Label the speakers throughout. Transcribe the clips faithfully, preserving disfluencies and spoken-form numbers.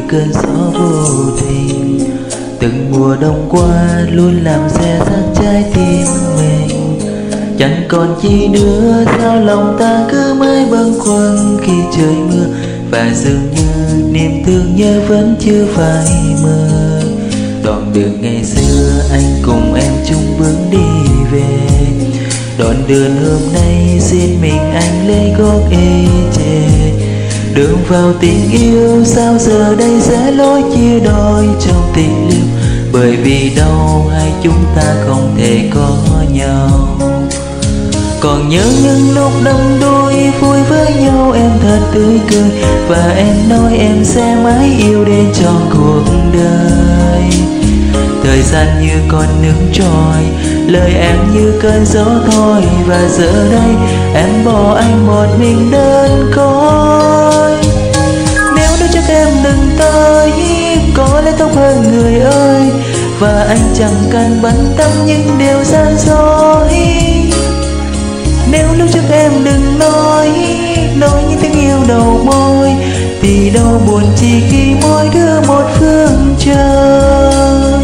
Speaker 1: cơn gió vô tình. Từng mùa đông qua luôn làm xe xác trái tim mình. Chẳng còn chi nữa, sao lòng ta cứ mãi bâng khuâng khi trời mưa. Và dường như niềm thương nhớ vẫn chưa phai mờ. Đoạn đường ngày xưa anh cùng em chung bước đi về. Đoạn đường hôm nay xin mình anh lấy gót ê chề. Đường vào tình yêu sao giờ đây sẽ lối chia đôi trong tình liêu. Bởi vì đâu hai chúng ta không thể có nhau. Còn nhớ những lúc đắm đuối vui với nhau em thật tươi cười. Và em nói em sẽ mãi yêu đến trọn cuộc đời. Thời gian như con nước trôi, lời em như cơn gió thôi. Và giờ đây em bỏ anh một mình đơn côi. Nếu nói chắc em đừng tới, có lẽ tốt hơn người ơi. Và anh chẳng cần bận tâm những điều gian dối. Nếu lúc trước em đừng nói, nói những tiếng yêu đầu môi. Thì đâu buồn chỉ khi mỗi đứa một phương trời.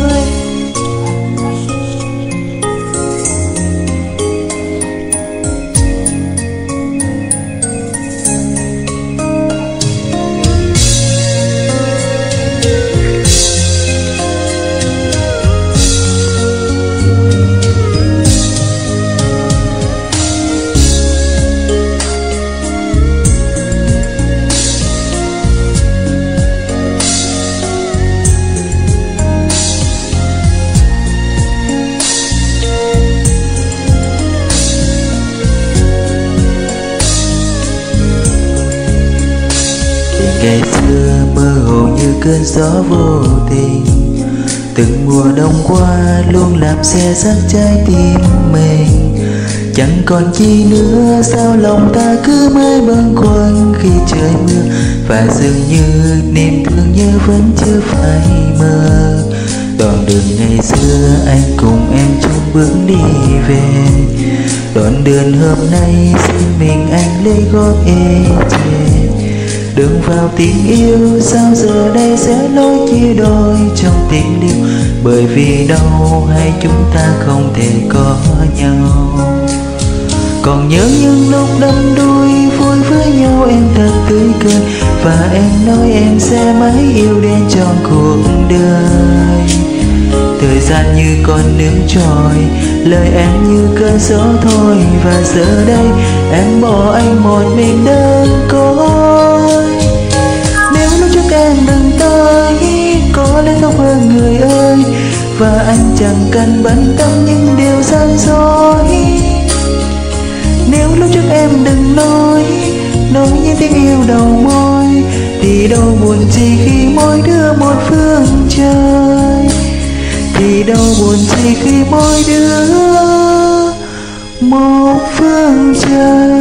Speaker 1: Ngày xưa mơ hồ như cơn gió vô tình. Từng mùa đông qua luôn làm xe xác trái tim mình. Chẳng còn chi nữa, sao lòng ta cứ mãi bâng khuâng khi trời mưa. Và dường như niềm thương nhớ vẫn chưa phai mờ. Đoạn đường ngày xưa anh cùng em chung bước đi về. Đoạn đường hôm nay xin mình anh lấy gót ê chề. Đường vào tình yêu sao giờ đây sẽ lối chia đôi trong tình liêu. Bởi vì đâu hai chúng ta không thể có nhau. Còn nhớ những lúc đắm đuối vui với nhau em thật tươi cười. Và em nói em sẽ mãi yêu đến trọn cuộc đời. Thời gian như con nước trôi, lời em như cơn gió thôi. Và giờ đây em bỏ anh một mình đơn côi. Nếu lúc trước em đừng tới, có lẽ tốt hơn người ơi. Và anh chẳng cần bận tâm những điều gian dối. Nếu lúc trước em đừng nói, nói những tiếng yêu đầu môi. Thì đâu buồn gì khi mỗi đứa một phương trời. Thì đâu buồn gì khi mỗi đứa một phương trời.